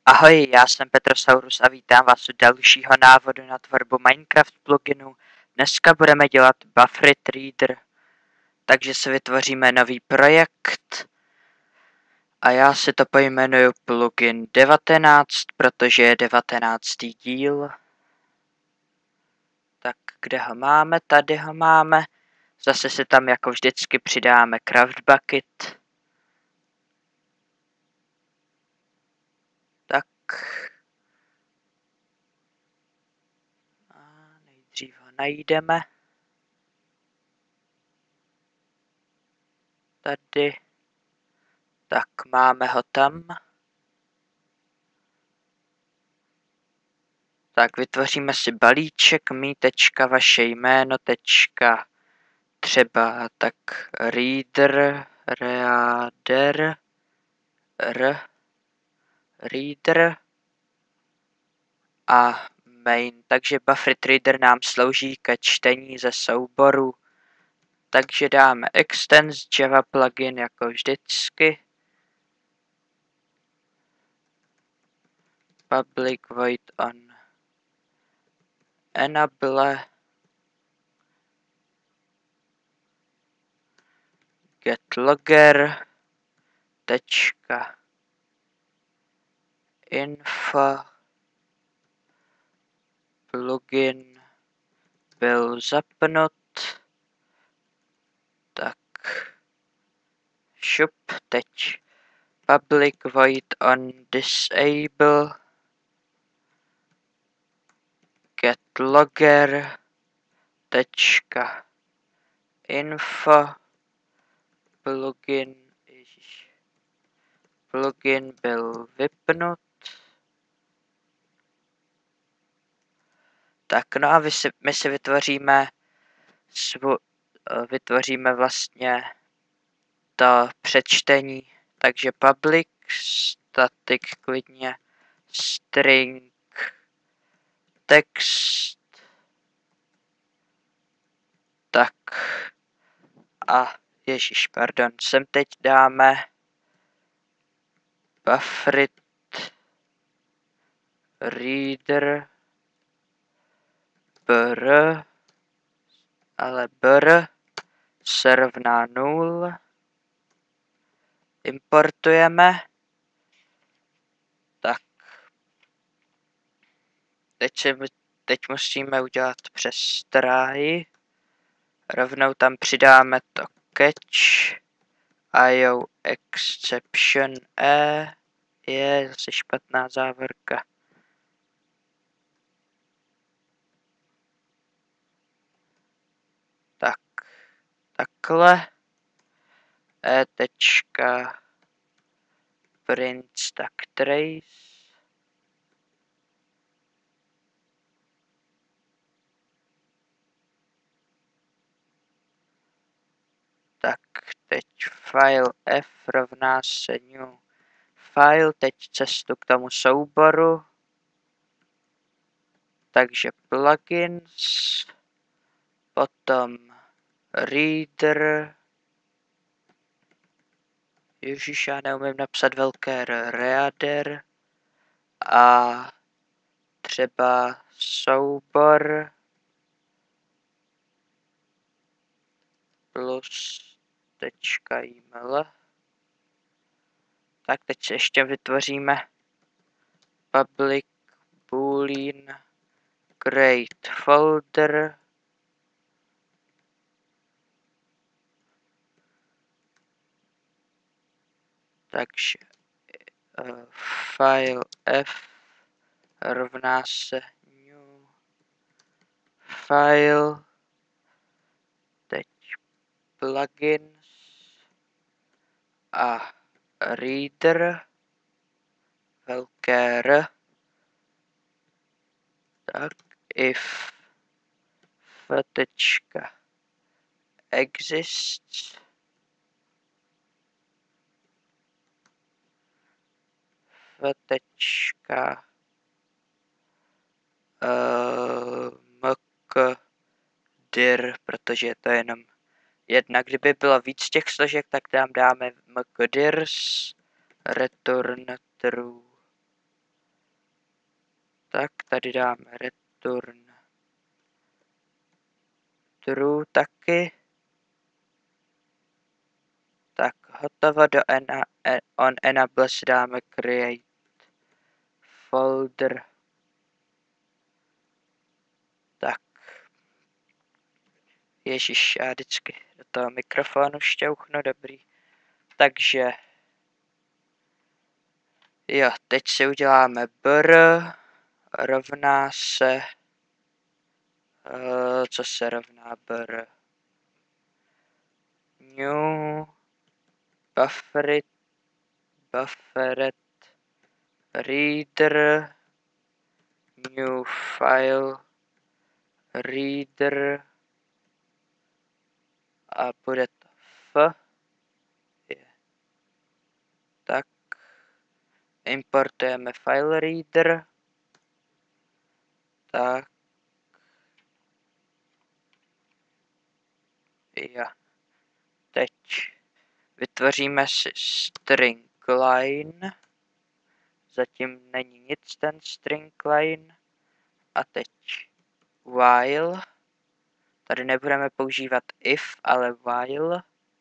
Ahoj, já jsem Petrosaurus a vítám vás u dalšího návodu na tvorbu Minecraft pluginu. Dneska budeme dělat Buffrit Reader, takže si vytvoříme nový projekt a já si to pojmenuju plugin 19, protože je 19. díl. Tak kde ho máme? Tady ho máme. Zase si tam jako vždycky přidáme Craft Bucket. Tak. A nejdřív ho najdeme. Tady. Tak máme ho tam. Tak vytvoříme si balíček mý vaše jméno třeba tak reader reader a main. Takže Buffrit Reader nám slouží ke čtení ze souboru. Takže dáme extends Java plugin jako vždycky. Public void on enable get logger info plugin byl zapnut. Tak šup, teď public void on disable get logger info plugin byl vypnut. Tak no a my si vytvoříme vlastně to přečtení, takže public static klidně string text. Tak a pardon, sem teď dáme Buffrit Reader br se rovná 0. Importujeme. Tak. Teď musíme udělat přes try. Rovnou tam přidáme to catch. IO exception je zase špatná závorka. Tak, takhle. Print stack trace. Tak, teď file f rovná se new file, teď cestu k tomu souboru. Takže plugins, potom reader, ježiš, já neumím napsat velké reader a třeba soubor plus .iml. Tak teď si ještě vytvoříme public boolean create folder. Takže file f rovná se new file. Teď plugins a reader velké R. Tak if exists mkdir, protože je to jenom jedna. Kdyby bylo víc těch složek, tak tam dáme mkdirs return true. tady dáme return true taky. Tak hotovo, do on enables dáme create folder. Tak. Ježíš, já vždycky do toho mikrofonu šťouchnu, dobrý. Takže. Jo, teď si uděláme br rovná se. Co se rovná br? New buffered reader new file reader a bude to f. Tak importujeme file reader. Tak. Jo. Teď vytvoříme si string line. Zatím není nic ten string line. A teď while. Tady nebudeme používat if, ale while.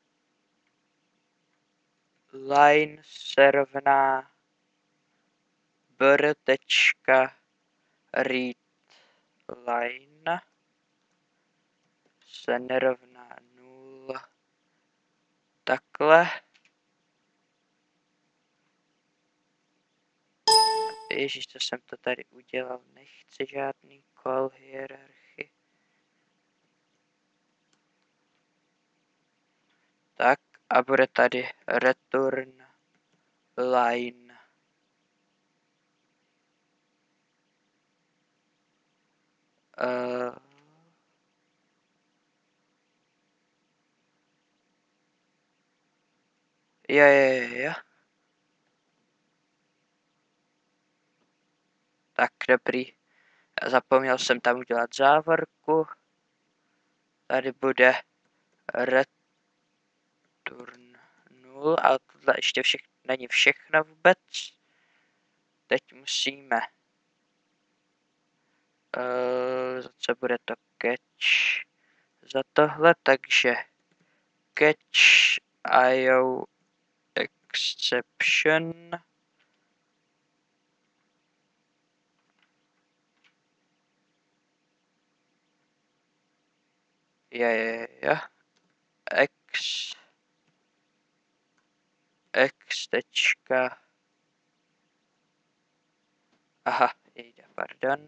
Line se rovná br.read line se nerovná 0. Takhle. Ježíš, co jsem to tady udělal, nechci žádný call hierarchy. Tak a bude tady return line. Jo. Tak dobrý. Zapomněl jsem tam udělat závorku. Tady bude return 0, ale tohle ještě není všechno vůbec. Teď musíme za co bude to catch za tohle, takže catch IO exception. Jo. X tečka. Aha, pardon.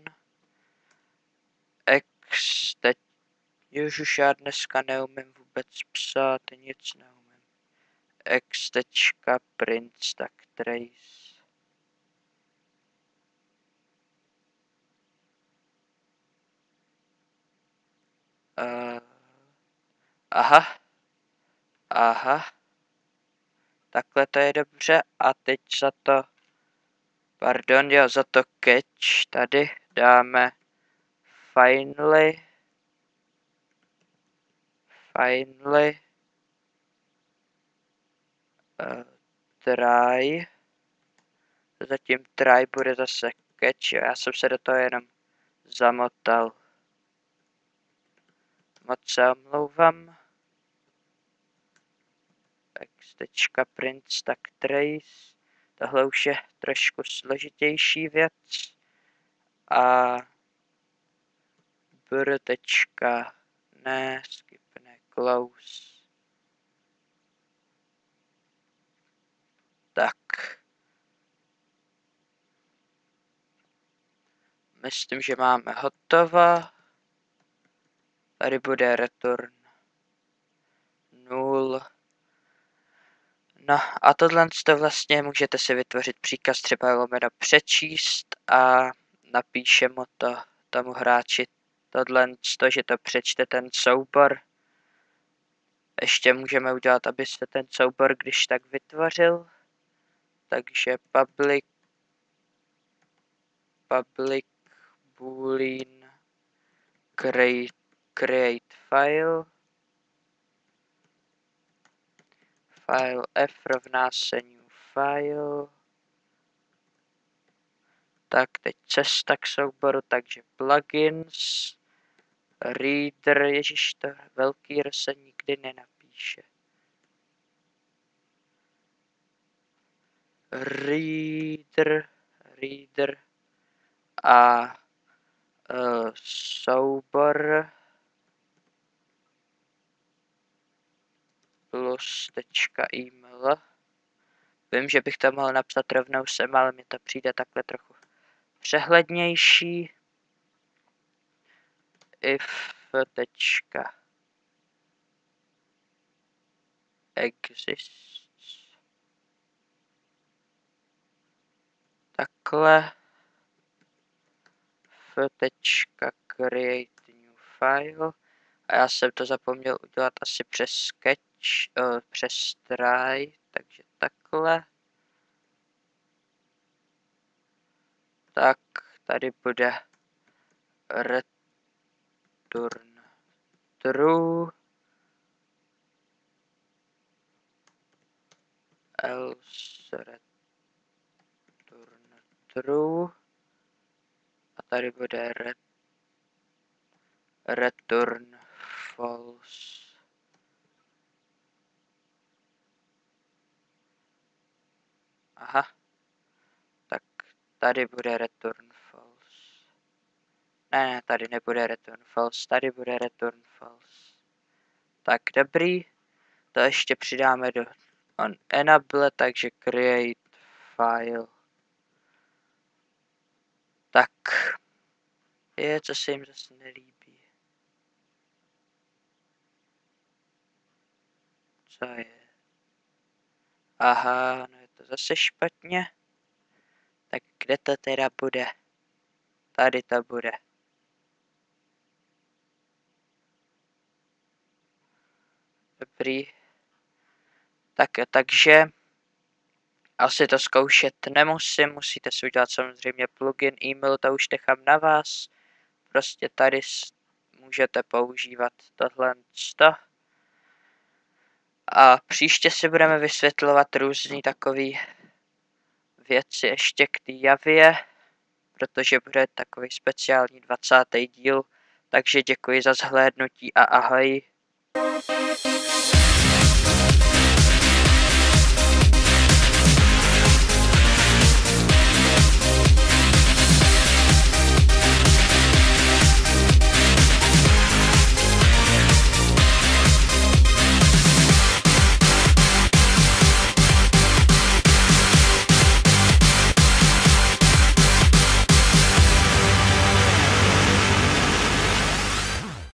X teď. Už já dneska neumím vůbec psát, nic neumím. X tečka print stack trace. Aha. Takhle to je dobře a teď za to, pardon, jo, za to catch tady dáme finally try. Zatím try bude zase catch, jo, já jsem se do toho jenom zamotal. Moc se omlouvám. X.print stack trace. Tohle už je trošku složitější věc. A skipne close. Tak. Myslím, že máme hotovo. Tady bude return 0. No a tohle vlastně můžete si vytvořit příkaz třeba lomeno přečíst a napíše mu to tomu hráči tohle, že to přečte ten soubor. Ještě můžeme udělat, aby se ten soubor když tak vytvořil. Takže public boolean create file. File f rovná se new file. Tak, teď cesta k souboru, takže plugins, reader, ježiš, to velký R se nikdy nenapíše. Reader a soubor plus .email. Vím, že bych to mohl napsat rovnou sem, ale mi to přijde takhle trochu přehlednější. If exists. Takhle. Create new file. A já jsem to zapomněl udělat asi přes Sketch, přes Try, takže takhle. Tak, tady bude return true, else return true a tady bude return false. Aha, tak tady bude return false. Ne, tady nebude return false, tady bude return false. Tak dobrý, to ještě přidáme do enable, takže create file. Tak, co se jim zase nelíbí. Co je? Aha, no je to zase špatně. Tak kde to teda bude? Tady to bude. Dobrý. Takže asi to zkoušet nemusím, musíte si udělat samozřejmě plugin, e-mail, to už nechám na vás. Prostě tady můžete používat tohle. A příště si budeme vysvětlovat různý takový věci ještě k té Javě, protože bude takový speciální 20. díl. Takže děkuji za zhlédnutí a ahoj.